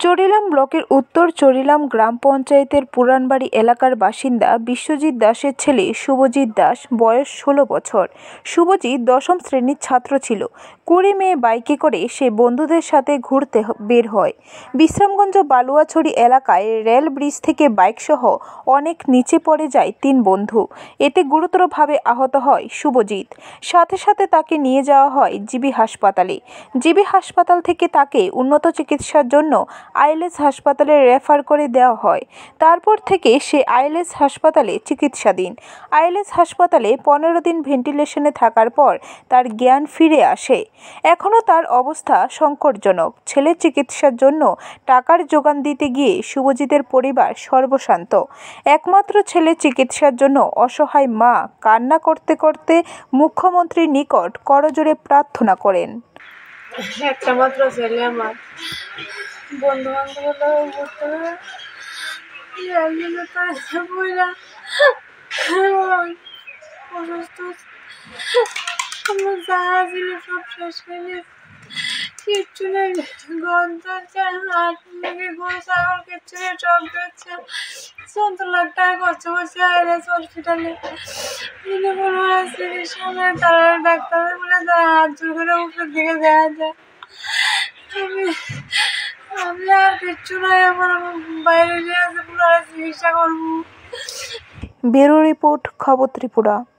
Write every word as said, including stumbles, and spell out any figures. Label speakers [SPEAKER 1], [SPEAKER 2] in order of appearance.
[SPEAKER 1] চরিলাম ব্লকের উত্তর চরিলাম গ্রাম পঞ্চায়েতের পুরানবাড়ি এলাকার বাসিন্দা বিশ্বজিৎ দাসের ছেলে শুভজিৎ দাস, বয়স ষোলো বছর। শুভজিৎ দশম শ্রেণীর ছাত্র ছিল। কুড়ি মে বাইকে করে সে বন্ধুদের সাথে ঘুরতে বের হয়। বিশ্রামগঞ্জ বালুয়াছড়ি এলাকায় রেল ব্রিজ থেকে বাইকসহ অনেক নিচে পড়ে যায় তিন বন্ধু। এতে গুরুতরভাবে আহত হয় শুভজিৎ। সাথে সাথে তাকে নিয়ে যাওয়া হয় জিবি হাসপাতালে। জিবি হাসপাতাল থেকে তাকে উন্নত চিকিৎসার জন্য আইএলএস হাসপাতালে রেফার করে দেওয়া হয়। তারপর থেকে সে আইএলএস হাসপাতালে চিকিৎসাধীন। আইএলএস হাসপাতালে পনেরো দিন ভেন্টিলেশনে থাকার পর তার জ্ঞান ফিরে আসে। এখনও তার অবস্থা সংকটজনক। ছেলের চিকিৎসার জন্য টাকার যোগান দিতে গিয়ে শুভজিতের পরিবার সর্বশান্ত। একমাত্র ছেলের চিকিৎসার জন্য অসহায় মা কান্না করতে করতে মুখ্যমন্ত্রীর নিকট করজোড়ে প্রার্থনা করেন।
[SPEAKER 2] একটা মাত্র ছেলে আমার, বন্ধু বান্ধব ঘুরতে অসুস্থ, আমার যা ছিল সব শেষ হয়ে গেছে, কিচ্ছু নেই। গন্ধ হাত লেগে গরু ছাগল কিচ্ছু নেই, সব বেড়েছে। সত্তর লাখ টাকা খরচ করছে আইএলএস হসপিটালে। কোনো চিকিৎসা নেই, তারা ডাক্তারের বলে তারা হাত জোর করে উপরের দিকে দেখা যায়। আমি আমি আর কিচ্ছু নাই, আমার বাইরে নিয়ে আছে পুরো চিকিৎসা করবো।
[SPEAKER 1] ব্যুরো রিপোর্ট, খবর ত্রিপুরা।